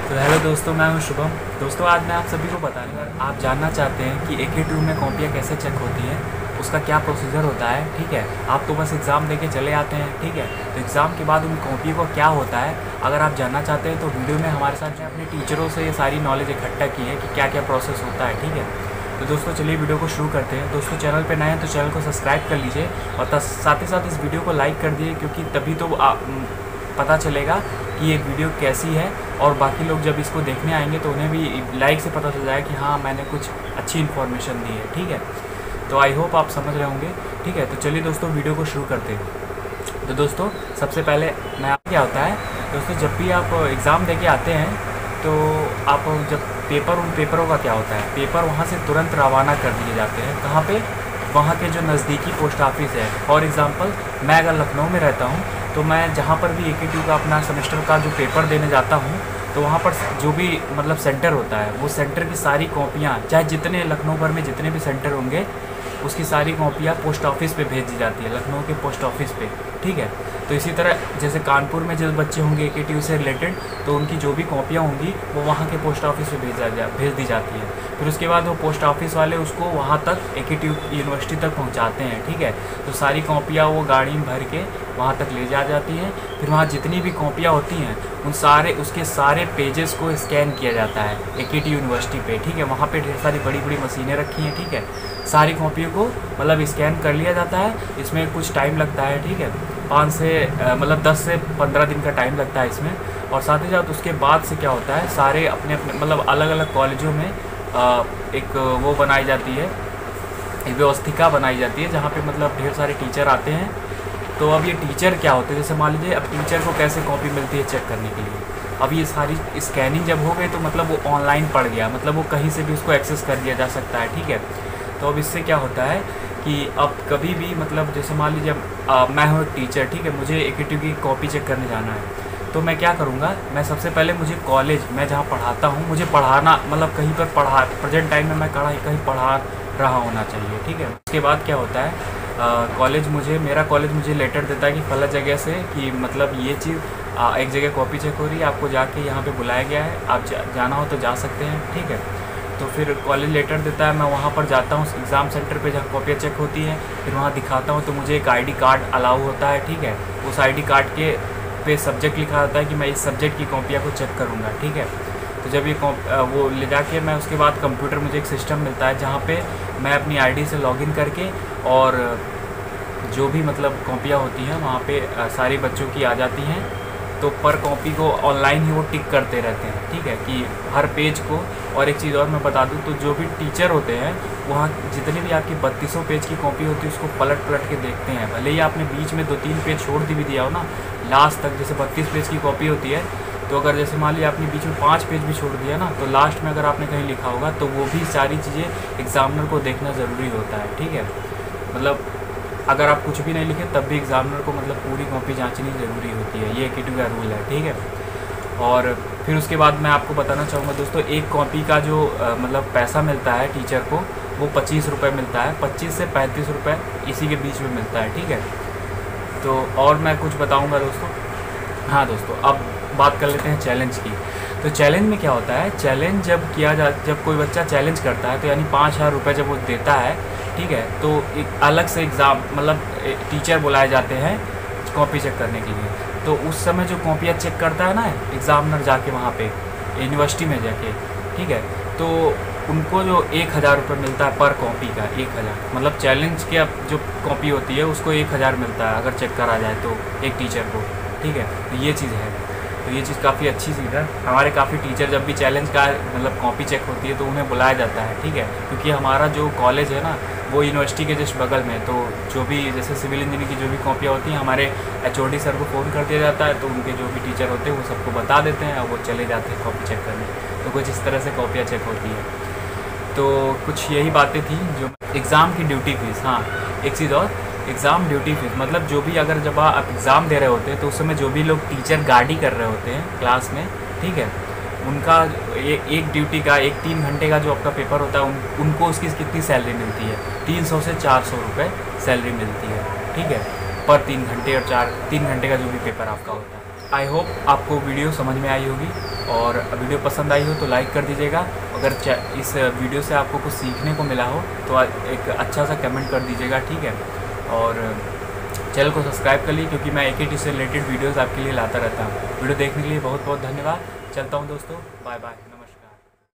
तो हेलो दोस्तों, मैं हूं शुभम। दोस्तों, आज मैं आप सभी को बताने वाला, आप जानना चाहते हैं कि AK2 में कॉपियाँ कैसे चेक होती हैं, उसका क्या प्रोसीजर होता है। ठीक है, आप तो बस एग्ज़ाम देके चले आते हैं। ठीक है, तो एग्ज़ाम के बाद उन कॉपियों को क्या होता है, अगर आप जानना चाहते हैं तो वीडियो में हमारे साथ अपने टीचरों से ये सारी नॉलेज इकट्ठा की है कि क्या क्या प्रोसेस होता है। ठीक है, तो दोस्तों चलिए वीडियो को शुरू करते हैं। दोस्तों, चैनल पे नए हैं तो चैनल को सब्सक्राइब कर लीजिए और साथ ही साथ इस वीडियो को लाइक कर दिए, क्योंकि तभी तो पता चलेगा कि ये वीडियो कैसी है, और बाकी लोग जब इसको देखने आएंगे तो उन्हें भी लाइक से पता चल जाएगा कि हाँ, मैंने कुछ अच्छी इन्फॉर्मेशन दी है। ठीक है, तो आई होप आप समझ रहे होंगे। ठीक है, तो चलिए दोस्तों वीडियो को शुरू करते हैं। तो दोस्तों, सबसे पहले क्या होता है दोस्तों, जब भी आप एग्ज़ाम देके आते हैं तो आप जब उन पेपरों का क्या होता है, पेपर वहाँ से तुरंत रवाना कर दिए जाते हैं। कहाँ पे? वहाँ के जो नज़दीकी पोस्ट ऑफिस है। फॉर एग्ज़ाम्पल, मैं अगर लखनऊ में रहता हूँ तो मैं जहाँ पर भी AK2 का अपना सेमेस्टर का जो पेपर देने जाता हूँ, तो वहाँ पर जो भी मतलब सेंटर होता है, वो सेंटर की सारी कॉपियाँ, चाहे जितने लखनऊ भर में जितने भी सेंटर होंगे, उसकी सारी कॉपियाँ पोस्ट ऑफिस पे भेज दी जाती है, लखनऊ के पोस्ट ऑफिस पे। ठीक है, तो इसी तरह जैसे कानपुर में जो बच्चे होंगे AK2 से रिलेटेड, तो उनकी जो भी कॉपियाँ होंगी वो वहाँ के पोस्ट ऑफिस पे भेज दी जाती है। फिर उसके बाद वो पोस्ट ऑफिस वाले उसको वहाँ तक AK2 यूनिवर्सिटी तक पहुँचाते हैं। ठीक है, तो सारी कॉपियाँ वो गाड़ी में भर के वहाँ तक ले जाती हैं। फिर वहाँ जितनी भी कॉपियाँ होती हैं उसके सारे पेजेस को स्कैन किया जाता है AK2 यूनिवर्सिटी पे। ठीक है, वहाँ पे ढेर सारी बड़ी बड़ी मशीनें रखी हैं। ठीक है, सारी कॉपियों को मतलब स्कैन कर लिया जाता है। इसमें कुछ टाइम लगता है। ठीक है, 10 से 15 दिन का टाइम लगता है इसमें। और साथ ही साथ उसके बाद से क्या होता है, सारे अपने अपने मतलब अलग अलग कॉलेजों में एक वो बनाई जाती है, एक व्यवस्थिका बनाई जाती है, जहाँ पे मतलब ढेर सारे टीचर आते हैं। तो अब ये टीचर क्या होते हैं, जैसे मान लीजिए अब टीचर को कैसे कॉपी मिलती है चेक करने के लिए। अब ये सारी स्कैनिंग जब हो गई तो मतलब वो ऑनलाइन पड़ गया, मतलब वो कहीं से भी उसको एक्सेस कर दिया जा सकता है। ठीक है, तो अब इससे क्या होता है कि अब कभी भी मतलब जैसे मान लीजिए मैं हूँ एक टीचर। ठीक है, मुझे AK2 की कॉपी चेक करने जाना है, तो मैं क्या करूँगा, मैं सबसे पहले मुझे कॉलेज में जहाँ पढ़ाता हूँ, मुझे पढ़ाना मतलब कहीं पर प्रेजेंट टाइम में मैं कहीं पढ़ा रहा होना चाहिए। ठीक है, उसके बाद क्या होता है, मेरा कॉलेज मुझे लेटर देता है कि फला जगह से कि मतलब ये चीज़ एक जगह कॉपी चेक हो रही है, आपको जाके यहाँ पे बुलाया गया है, आप जाना हो तो जा सकते हैं। ठीक है, तो फिर कॉलेज लेटर देता है, मैं वहाँ पर जाता हूँ एग्ज़ाम सेंटर पे जहाँ कॉपियाँ चेक होती हैं, फिर वहाँ दिखाता हूँ तो मुझे एक ID कार्ड अलाउ होता है। ठीक है, उस ID कार्ड के पे सब्जेक्ट लिखा होता है कि मैं इस सब्जेक्ट की कॉपियाँ को चेक करूँगा। ठीक है, तो जब ये वो ले जाके मैं उसके बाद कंप्यूटर, मुझे एक सिस्टम मिलता है जहाँ पे मैं अपनी ID से लॉगिन करके और जो भी मतलब कॉपियाँ होती हैं वहाँ पे सारे बच्चों की आ जाती हैं। तो पर कॉपी को ऑनलाइन ही वो टिक करते रहते हैं। ठीक है, कि हर पेज को। और एक चीज़ और मैं बता दूं, तो जो भी टीचर होते हैं वहाँ जितनी भी आपकी 3200 पेज की कॉपी होती है उसको पलट के देखते हैं। भले ही आपने बीच में 2-3 पेज छोड़ भी दिया हो ना, लास्ट तक जैसे 32 पेज की कॉपी होती है, तो अगर जैसे मान लीजिए आपने बीच में 5 पेज भी छोड़ दिया ना, तो लास्ट में अगर आपने कहीं लिखा होगा तो वो भी सारी चीज़ें एग्ज़ामिनर को देखना ज़रूरी होता है। ठीक है, मतलब अगर आप कुछ भी नहीं लिखे तब भी एग्ज़ामिनर को मतलब पूरी कॉपी जांचनी ज़रूरी होती है, ये AK2 का रूल है। ठीक है, और फिर उसके बाद मैं आपको बताना चाहूँगा दोस्तों, एक कॉपी का जो मतलब पैसा मिलता है टीचर को, वो 25 रुपये मिलता है, 25 से 35 रुपये इसी के बीच में मिलता है। ठीक है, तो और मैं कुछ बताऊँगा दोस्तों। हाँ दोस्तों, अब बात कर लेते हैं चैलेंज की। तो चैलेंज में क्या होता है, चैलेंज जब कोई बच्चा चैलेंज करता है तो यानी 5000 रुपये जब वो देता है, ठीक है, तो एक अलग से एग्ज़ाम मतलब टीचर बुलाए जाते हैं कॉपी चेक करने के लिए। तो उस समय जो कॉपियाँ चेक करता है ना एग्ज़ामिनर जाके वहाँ पे यूनिवर्सिटी में जाके, ठीक है, तो उनको जो 1000 रुपये मिलता है पर कॉपी का, 1000 मतलब चैलेंज के अब जो कॉपी होती है उसको 1000 मिलता है अगर चेक करा जाए तो एक टीचर को। ठीक है, तो ये चीज़ है, तो ये चीज़ काफ़ी अच्छी चीज़ है। हमारे काफ़ी टीचर जब भी चैलेंज का मतलब कॉपी चेक होती है तो उन्हें बुलाया जाता है। ठीक है, क्योंकि हमारा जो कॉलेज है ना वो यूनिवर्सिटी के जस्ट बगल में, तो जो भी जैसे सिविल इंजीनियरिंग की जो भी कॉपियाँ होती हैं, हमारे HOD सर को फ़ोन कर दिया जाता है, तो उनके जो भी टीचर होते हैं वो सबको बता देते हैं और वो चले जाते हैं कॉपी चेक करने। तो कुछ इस तरह से कॉपियाँ चेक होती है। तो कुछ यही बातें थी जो एग्ज़ाम की ड्यूटी फीस। हाँ, एक चीज़ और, एग्ज़ाम ड्यूटी फीस मतलब जो भी अगर जब आप एग्ज़ाम दे रहे होते हैं तो उस समय जो भी लोग टीचर गाड़ी कर रहे होते हैं क्लास में, ठीक है, उनका एक ड्यूटी का 3 घंटे का जो आपका पेपर होता है उनको उसकी कितनी सैलरी मिलती है, 300 से 400 रुपये सैलरी मिलती है। ठीक है, पर 3 घंटे और 3 घंटे का जो भी पेपर आपका होता है। आई होप आपको वीडियो समझ में आई होगी। और वीडियो पसंद आई हो तो लाइक कर दीजिएगा। अगर इस वीडियो से आपको कुछ सीखने को मिला हो तो एक अच्छा सा कमेंट कर दीजिएगा, ठीक है। और चैनल को सब्सक्राइब कर लीजिए, क्योंकि मैं AKT से रिलेटेड वीडियोस आपके लिए लाता रहता हूँ। वीडियो देखने के लिए बहुत बहुत धन्यवाद। चलता हूँ दोस्तों, बाय बाय।